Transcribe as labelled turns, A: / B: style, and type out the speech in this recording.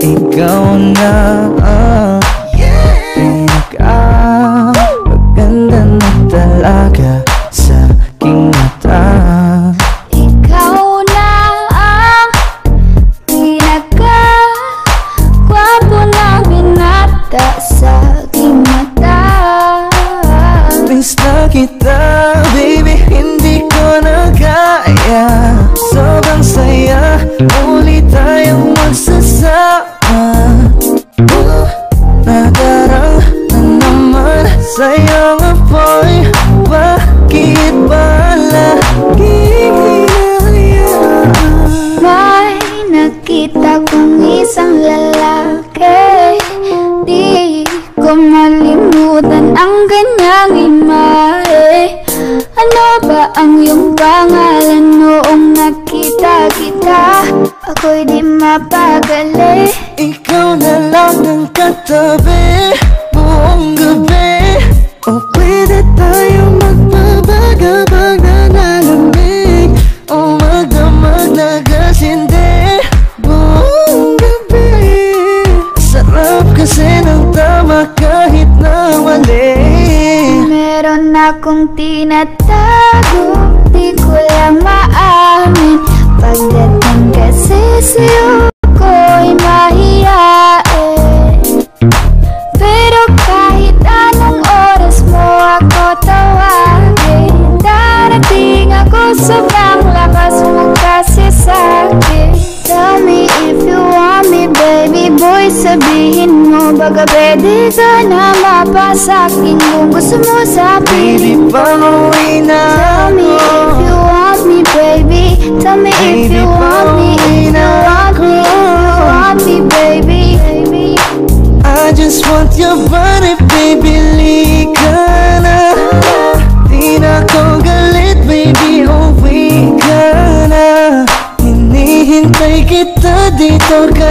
A: ikaw na maganda na talaga sa aking mata.
B: Ikaw na ang pinaka-gwapo na binata sa aking mata.
A: Miss na kita, baby, hindi ko na kaya. Sobrang saya, muli tayong magsasama. Nadarang na naman sa'yo nga boy, bakit ba laging hinahayaan?
B: May nakita kong isang lalaki, di ko malimutan ang kanyang imahe. Ano ba ang iyong pangalan noong nakita kita? Ako'y di mapagali.
A: Ikaw na lang ang katabi buong gabi. O pwede tayo magpabaga-bag na nalamig, o magdamag na gasindi buong gabi. Sarap kasi ng tama kahit na mali.
B: Meron akong tinatago, di ko lang maamin. Pagdating kasi sa'yo ko'y mahihain. Pero kahit anong oras mo ako tawagin, darating ako, sobrang lakas mo kasi sa'kin. Tell me if you want me, baby boy, sabihin mo. Baga pwede ka na mapasakin kung gusto mo sabihin.
A: Baby, pauwi na
B: Tell me if you want me, baby. Tell me if you want me, if you want me, if you want me, baby.
A: I just want your body, baby, lika na. Di na ko galit, baby, uwi ka na. Hinihintay kita dito